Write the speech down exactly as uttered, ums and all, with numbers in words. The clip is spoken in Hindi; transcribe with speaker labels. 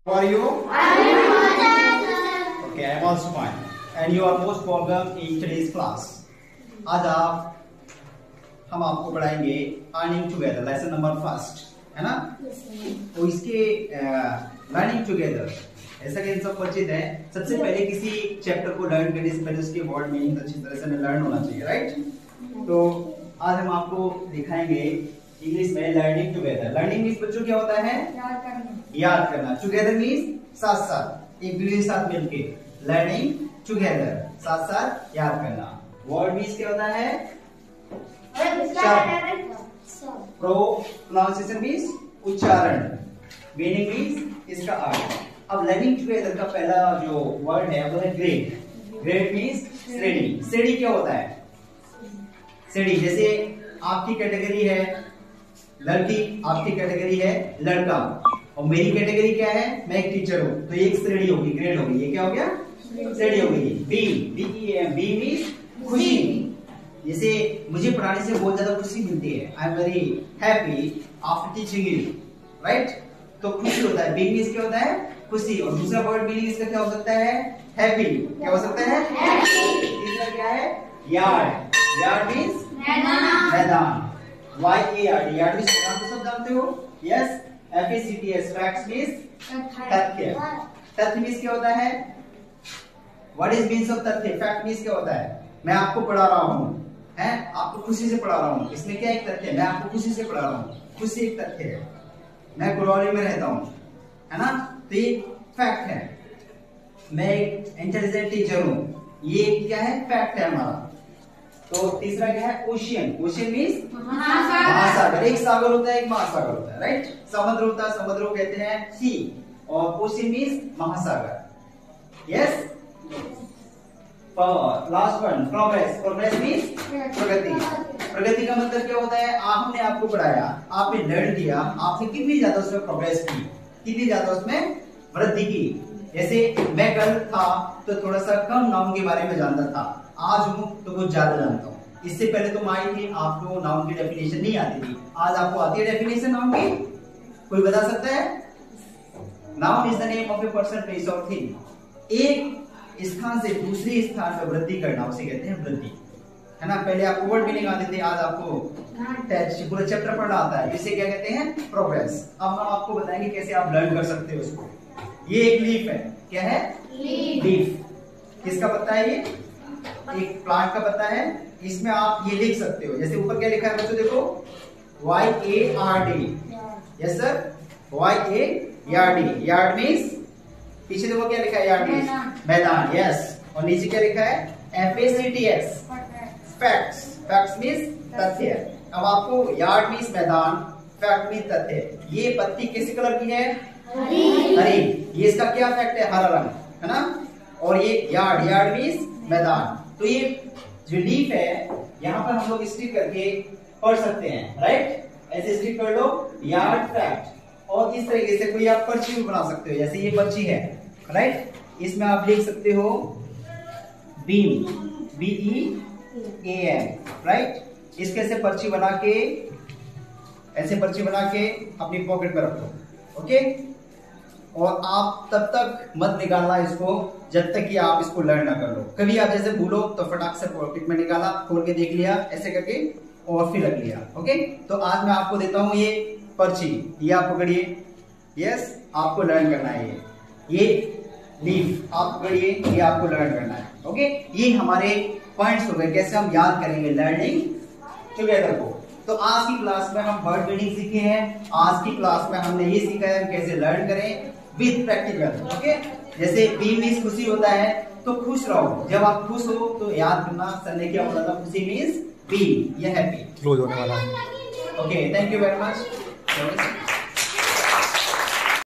Speaker 1: How are you? Okay, I am also fine. And you are most welcome in today's class. आज आप हम आपको पढ़ाएंगे earning together, lesson number first, है ना? तो इसके लर्निंग टुगेदर ऐसा कि सब परिचित है। सबसे पहले किसी चैप्टर को लर्न करने से पहले उसके वर्ड मीनिंग अच्छी तरह से लर्न होना चाहिए, राइट? तो आज हम आपको दिखाएंगे इंग्लिश में लर्निंग टुगेदर। लर्निंग मीन्स बच्चों क्या होता है? याद करना। याद करना। टुगेदर मीन्स साथ साथ, एक दूसरे के साथ मिलके। लर्निंग टुगेदर, साथ साथ याद करना। वर्ड मीन्स क्या होता है? प्रोनाउंसिएशन मीन्स उच्चारण। मीनिंग मीन्स इसका अर्थ। अब लर्निंग टुगेदर का पहला जो वर्ड है वो है ग्रेड। ग्रेड मीन्स श्रेणी। श्रेणी क्या होता है? श्रेणी जैसे आपकी कैटेगरी है लड़की, आपकी कैटेगरी है लड़का, और मेरी कैटेगरी क्या है? मैं एक टीचर हूँ, तो एक श्रेणी होगी, ग्रेड होगी। ये क्या हो गया? श्रेणी हो गई। बी बी बी मीन्स खुशी। जैसे मुझे पढ़ाने से बहुत ज्यादा खुशी मिलती है। I am very happy after teaching you, right? तो खुशी होता है। बी मीन्स क्या होता है? खुशी। और दूसरा वर्ड मीनिंग इसका क्या हो सकता है? हैप्पी। क्या हो सकता है? तीसरा क्या है? यार्ड। यार्ड मीन्स मैदान। Y A R D, yard means मैदान, तो सब जानते हो। Yes. F A C T S, facts means तथ्य। तथ्य मीन्स क्या होता है? व्हाट इज मीन्स ऑफ तथ्य? फैक्ट मीन्स क्या होता है? मैं आपको पढ़ा रहा हूँ, हैं? आपको खुशी से पढ़ा रहा हूँ। इसमें क्या एक तथ्य है? मैं आपको खुशी से पढ़ा रहा हूँ। खुशी एक तथ्य है। मैं कुरौली में रहता हूँ, है ना? तो ये फैक्ट है। मैं एक इंटेलिजेंट टीचर हूँ, ये क्या है? फैक्ट है हमारा। तो तीसरा क्या है? ओशियन। ओशियन मीन्स महासागर। एक सागर होता है, एक महासागर होता है, राइट? समुद्र होता है, समुद्र को कहते हैं सी, और ओशियन मीन्स महासागर। Yes. Last one, progress. Progress means प्रगति। प्रगति का मतलब क्या होता है? आपने आपको पढ़ाया, आपने लर्न किया, आपने कितनी ज्यादा उसमें प्रोग्रेस की, कितनी ज्यादा उसमें वृद्धि की। जैसे मैं कल था तो थोड़ा सा कम नाउन के बारे में जानता था, आज हूं तो कुछ ज्यादा जानता हूँ। इससे पहले तुम आई थी, आपको नाउन की डेफिनेशन नहीं आती थी, आज आपको आती है डेफिनेशन नाउन की। कोई बता सकता है? Noun is the name of a person, place और थिंग। एक स्थान से दूसरे स्थान पर वृद्धि करना, उसे कहते हैं वृद्धि, है ना? पहले आपको वर्ड मीनिंग आते थे, आज आपको पूरा चैप्टर पढ़ना आता है। इसे क्या कहते हैं? प्रोग्रेस। अब हम आपको बताएंगे कैसे आप लर्न कर सकते हो उसको। ये एक लीफ है। क्या है? लीफ। लीफ किसका पत्ता है? ये एक प्लांट का पत्ता है। इसमें आप ये लिख सकते हो, जैसे ऊपर क्या लिखा है बच्चों, देखो, Y A R D. Yes sir, Y A R D. Yard means, पीछे देखो क्या लिखा है? यार्ड मीन्स मैदान। यस। और नीचे क्या लिखा है? F A C T S, facts. Facts means तथ्य। अब आपको यार्ड मीन्स मैदान, फैक्ट मीन्स तथ्य। ये पत्ती किस कलर की है? हरी। हरी। ये इसका क्या फैक्ट है? हरा रंग, है ना? और ये यार्ड, यार्ड मीन्स मैदान। तो ये जो लीफ है, यहाँ पर हम लोग स्टिक करके पढ़ सकते हैं, राइट? ऐसे स्टिक कर लो, यार्ड, फैक्ट। और इस तरीके से कोई आप पर्ची भी बना सकते हो, जैसे ये पर्ची है, राइट? इसमें आप लिख सकते हो beam, B E A M, right? इसके ऐसे पर्ची बना के, ऐसे पर्ची बना के अपनी पॉकेट में रखो, ओके? और आप तब तक मत निकालना इसको जब तक कि आप इसको लर्न ना कर लो। कभी आप जैसे भूलो तो फटाक से पॉकेट में निकाला, खोल के देख लिया, ऐसे करके, और फिर रख लिया, ओके? तो आज मैं आपको देता हूं ये पर्ची, ये आप पकड़िए। यस, आपको लर्न करना है। ये लीफ आप पकड़िए, ये आपको लर्न करना है, ओके? ये हमारे पॉइंट्स हो गए, कैसे हम याद करेंगे लर्निंग टुगेदर को। तो आज की क्लास में हम वर्ड मीनिंग सीखे हैं। आज की क्लास में हमने ये सीखा है कैसे लर्न करें विद प्रैक्टिकल, ओके? जैसे बी मीन्स खुशी होता है, तो खुश रहो। जब आप खुश हो तो याद करना, सर ने क्या बोला था? खुशी मीन्स बी, ये हैप्पी। क्लोज होने वाला है। Okay, thank you very much.